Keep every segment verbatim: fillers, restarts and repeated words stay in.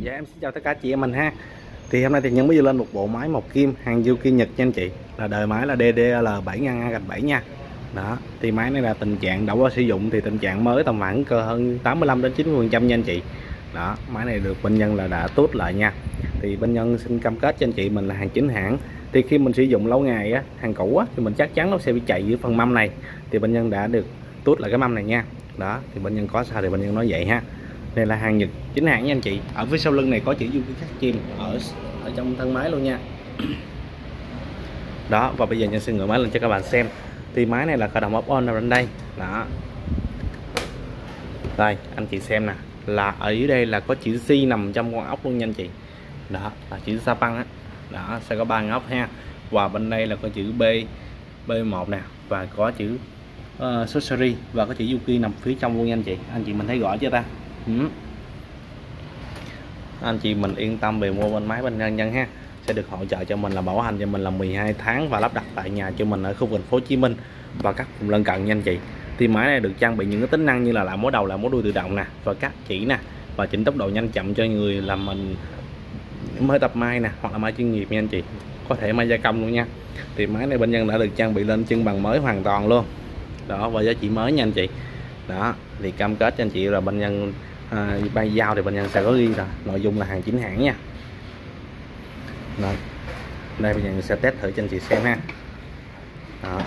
Dạ em xin chào tất cả chị em mình ha. Thì hôm nay thì Nhân mới vừa lên một bộ máy một kim hàng Yuki Nhật nha anh chị. Là đời máy là D D L bảy nghìn A gạch bảy nha. Đó, thì máy này là tình trạng đã qua sử dụng thì tình trạng mới tầm khoảng cơ hơn tám mươi lăm đến chín mươi phần trăm nha anh chị. Đó, máy này được bên Nhân là đã tốt lại nha. Thì bên Nhân xin cam kết cho anh chị mình là hàng chính hãng. Thì khi mình sử dụng lâu ngày á, hàng cũ á thì mình chắc chắn nó sẽ bị chạy dưới phần mâm này. Thì bên Nhân đã được tốt lại cái mâm này nha. Đó, thì bên Nhân có sao thì bên Nhân nói vậy ha. Đây là hàng Nhật chính hãng nha anh chị. Ở phía sau lưng này có chữ Yuki khắc chìm ở ở trong thân máy luôn nha. Đó, và bây giờ Nhân sẽ ngửa máy lên cho các bạn xem. Thì máy này là khởi động off on ở bên đây. Đó. Đây, anh chị xem nè, là ở dưới đây là có chữ C nằm trong con ốc luôn nha anh chị. Đó, là chữ Japan á. Đó, sẽ có ba ngón ốc ha. Và bên đây là có chữ B B một nè và có chữ uh, số series và có chữ Yuki nằm phía trong luôn nha anh chị. Anh chị mình thấy rõ chưa ta? Ừ. Anh chị mình yên tâm về mua bên máy bên Nhân Nhân ha, sẽ được hỗ trợ cho mình là bảo hành cho mình là mười hai tháng và lắp đặt tại nhà cho mình ở khu vực thành phố Hồ Chí Minh và các vùng lân cận nha anh chị. Thì máy này được trang bị những cái tính năng như là làm mối đầu, làm mối đuôi tự động nè và cắt chỉ nè và chỉnh tốc độ nhanh chậm cho người làm mình mới tập may nè hoặc là may chuyên nghiệp nha anh chị, có thể may gia công luôn nha. Thì máy này bên Nhân đã được trang bị lên chân bằng mới hoàn toàn luôn. Đó, và giá trị mới nha anh chị. Đó, thì cam kết cho anh chị là bên Nhân à, bay giao thì bên Nhân sẽ có ghi là nội dung là hàng chính hãng nha. Đó. Đây bây giờ mình sẽ test thử cho anh chị xem ha. Đó.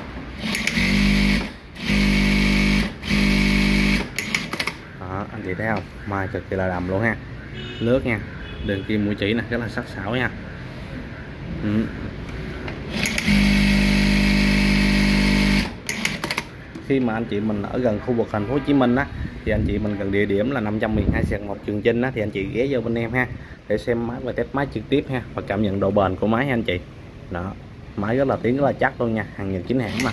Đó, anh chị thấy không? Mai cực kỳ là đầm luôn ha. Lướt nha. Đường kim mũi chỉ nè rất là sắc sảo nha. Ừ. Khi mà anh chị mình ở gần khu vực thành phố Hồ Chí Minh á thì anh chị mình gần địa điểm là năm trăm mười hai một Trường Chinh á thì anh chị ghé vô bên em ha để xem máy và test máy trực tiếp ha và cảm nhận độ bền của máy ha anh chị. Đó, máy rất là tiếng rất là chắc luôn nha, hàng Nhật chính hãng mà.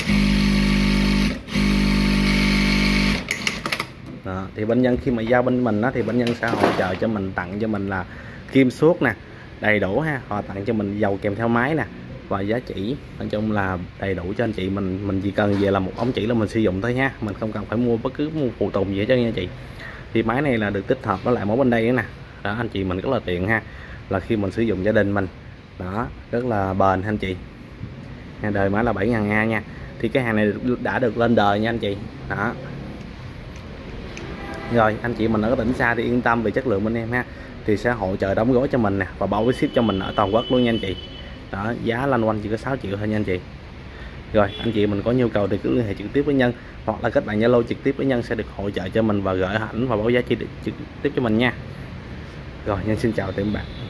Đó, thì bên Nhân khi mà giao bên mình á thì bên Nhân sẽ hỗ trợ cho mình, tặng cho mình là kim suốt nè đầy đủ ha, họ tặng cho mình dầu kèm theo máy nè và giá chỉ nói chung là đầy đủ cho anh chị mình. Mình chỉ cần về là một ống chỉ là mình sử dụng thôi ha, mình không cần phải mua bất cứ một phụ tùng gì hết cho nha anh chị. Thì máy này là được tích hợp với lại mẫu bên đây nữa nè. Đó, anh chị mình rất là tiện ha, là khi mình sử dụng gia đình mình. Đó, rất là bền anh chị. Đời máy là bảy nghìn A nha. Thì cái hàng này đã được lên đời nha anh chị. Đó. Rồi anh chị mình ở tỉnh xa thì yên tâm về chất lượng bên em ha, thì sẽ hỗ trợ đóng gói cho mình nè và bảo với ship cho mình ở toàn quốc luôn nha anh chị. Đó, giá lanh quanh chỉ có sáu triệu thôi nha anh chị. Rồi anh chị mình có nhu cầu thì cứ liên hệ trực tiếp với Nhân hoặc là kết bạn Zalo trực tiếp với Nhân sẽ được hỗ trợ cho mình và gửi ảnh và báo giá chi trực tiếp cho mình nha. Rồi Nhân xin chào tạm biệt bạn.